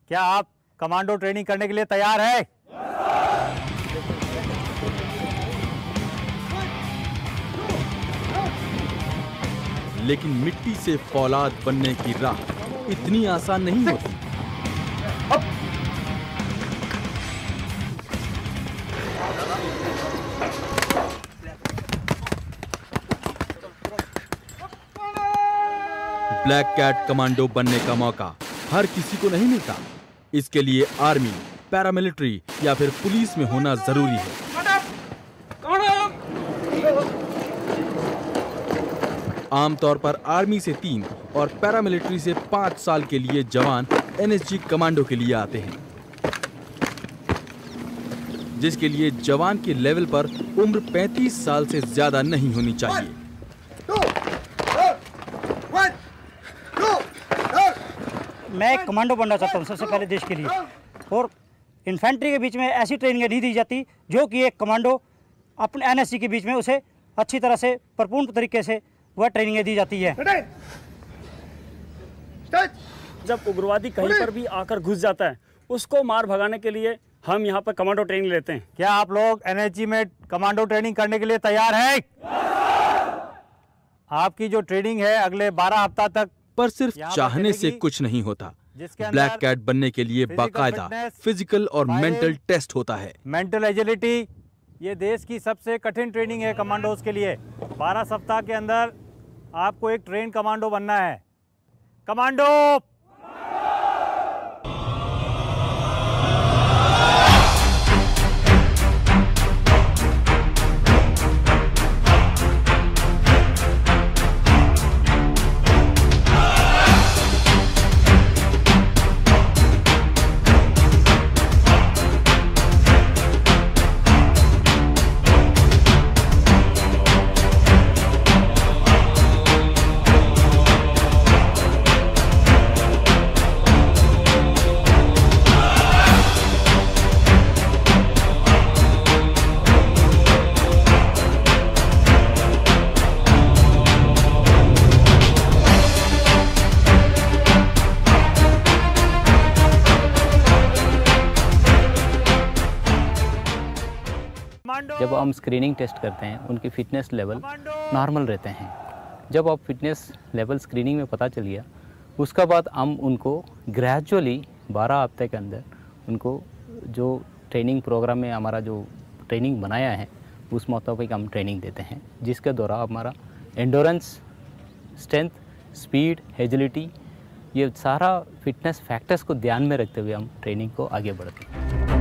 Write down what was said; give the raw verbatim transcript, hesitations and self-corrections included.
क्या आप commando training करने के लिए तैयार है? लेकिन मिट्टी से फौलाद बनने की राह इतनी आसान नहीं होती। ब्लैक कैट कमांडो बनने का मौका हर किसी को नहीं मिलता। इसके लिए आर्मी, पैरामिलिट्री या फिर पुलिस में होना जरूरी है। आमतौर पर आर्मी से तीन और पैरामिलिट्री से पाँच साल के लिए जवान एन एस जी कमांडो के लिए आते हैं, जिसके लिए जवान के लेवल पर उम्र पैंतीस साल से ज्यादा नहीं होनी चाहिए। मैं एक कमांडो बनना चाहता हूँ सबसे पहले देश के लिए, और इन्फेंट्री के बीच में ऐसी ट्रेनिंग नहीं दी जाती जो कि एक कमांडो अपने एन एस जी के बीच में उसे अच्छी तरह से भरपूर तरीके से वह ट्रेनिंग दी जाती है। जब उग्रवादी कहीं पर भी आकर घुस जाता है, उसको मार भगाने के लिए हम यहाँ पर कमांडो ट्रेनिंग लेते हैं। क्या आप लोग एन एस जी में कमांडो ट्रेनिंग करने के लिए तैयार हैं? आपकी जो ट्रेनिंग है अगले बारह हफ्ता तक, पर सिर्फ चाहने से कुछ नहीं होता। ब्लैक कैट बनने के लिए बाकायदा फिजिकल और मेंटल टेस्ट होता है। मेंटल एजिलिटी ये देश की सबसे कठिन ट्रेनिंग है कमांडोज के लिए। बारह सप्ताह के अंदर आपको एक ट्रेन कमांडो बनना है। कमांडो जब हम स्क्रीनिंग टेस्ट करते हैं उनकी फ़िटनेस लेवल नॉर्मल रहते हैं। जब आप फिटनेस लेवल स्क्रीनिंग में पता चल गया, उसका बाद हम उनको ग्रेजुअली बारह हफ्ते के अंदर उनको जो ट्रेनिंग प्रोग्राम में हमारा जो ट्रेनिंग बनाया है उस मुताबिक हम ट्रेनिंग देते हैं, जिसके द्वारा हमारा एंडोरेंस, स्ट्रेंथ, स्पीड, एजिलिटी, ये सारा फिटनेस फैक्टर्स को ध्यान में रखते हुए हम ट्रेनिंग को आगे बढ़ते हैं।